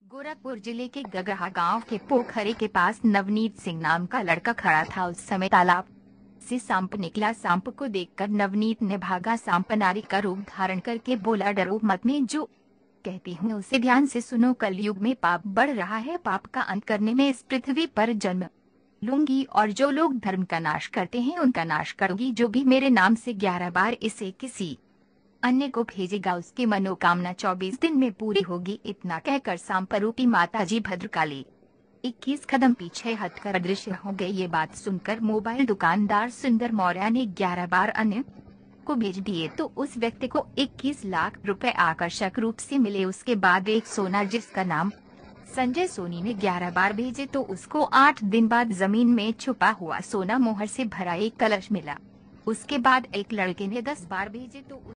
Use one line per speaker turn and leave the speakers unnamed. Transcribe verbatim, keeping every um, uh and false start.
गोरखपुर जिले के गगहा गांव के पोखरे के पास नवनीत सिंह नाम का लड़का खड़ा था। उस समय तालाब से सांप निकला। सांप को देखकर नवनीत ने भागा। सांप नारी का रूप धारण करके बोला, डरो मत, मैं जो कहती हूँ उसे ध्यान से सुनो। कलयुग में पाप बढ़ रहा है, पाप का अंत करने में इस पृथ्वी पर जन्म लूंगी और जो लोग धर्म का नाश करते हैं उनका नाश करूंगी। जो भी मेरे नाम से ग्यारह बार इसे किसी अन्य को भेजेगा उसकी मनोकामना चौबीस दिन में पूरी होगी। इतना कहकर सांप रूपी माताजी भद्रकाली इक्कीस कदम पीछे हटकर अदृश्य हो गई। ये बात सुनकर मोबाइल दुकानदार सुंदर मौर्य ने ग्यारह बार अन्य को भेज दिए तो उस व्यक्ति को इक्कीस लाख रुपए आकर्षक रूप से मिले। उसके बाद एक सोना जिसका नाम संजय सोनी ने ग्यारह बार भेजे तो उसको आठ दिन बाद जमीन में छुपा हुआ सोना मोहर से भरा एक कलश मिला। उसके बाद एक लड़के ने दस बार भेजे तो